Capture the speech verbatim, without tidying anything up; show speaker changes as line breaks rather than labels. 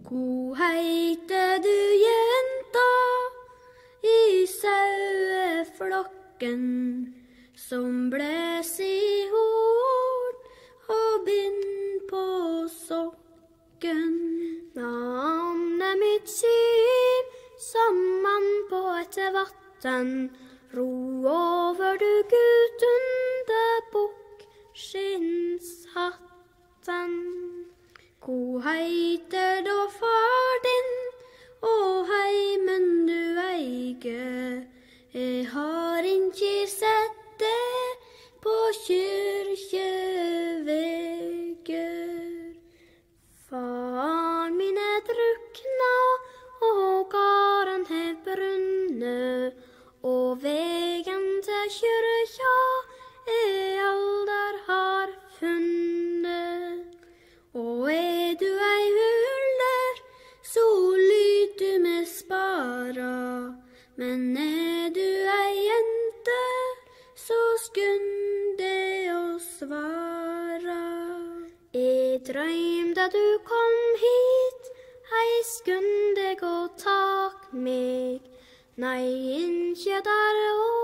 Hvor heiter du, jenta, i saueflokken, som blæs i horn og bind på sokken? Navnet mitt Siv, som mann på et vatten, ro over du Gud under bukkskinnshatten. Hvor heiter da far din, og heimen du eiger? Jeg har ikke sett det på kyrkjeveger. Far min er drukna, og karen hev brunne, og vegen til kyrkja jeg aldri har funnet. Og er du ei hulder, så lyd du med spara, men er du ei jente, så skynd deg å svara. Jeg drømte du kom hit, hei skynd deg å tak meg, nei, ikke der å